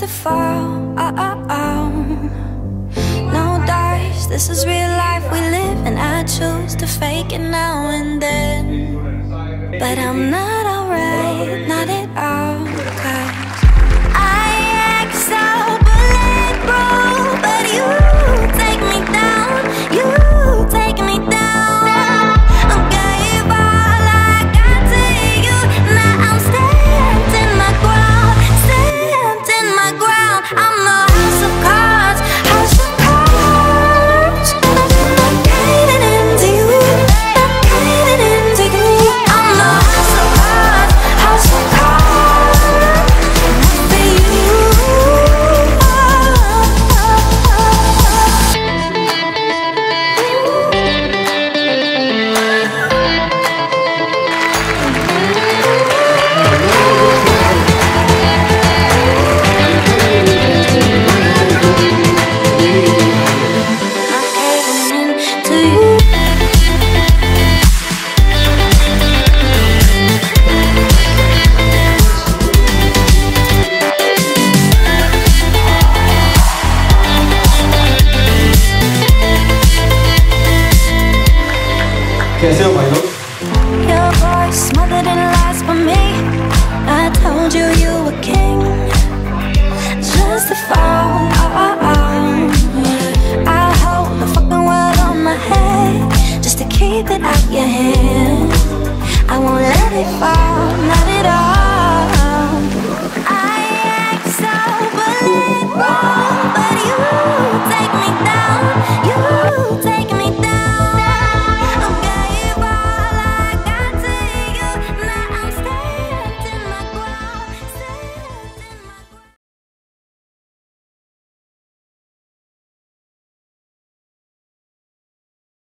to fall. No dice, this is real life we live, and I choose to fake it now and then. But I'm not alright, not at all, 'cause I act so bulletproof, but you take me down, you take me down. I gave all I got to you, now I'm stamped in my ground, stamped in my ground. I'm a house of cards, house of cards. I'm caving into you, I'm caving into you. I'm a house of cards, house of cards. Not for you. कैसे हो भाई लोग? Your voice smothered in lies for me. I told you you were king, just to fall. I'll hold the fucking world on my head just to keep it out your hand. I won't let it fall.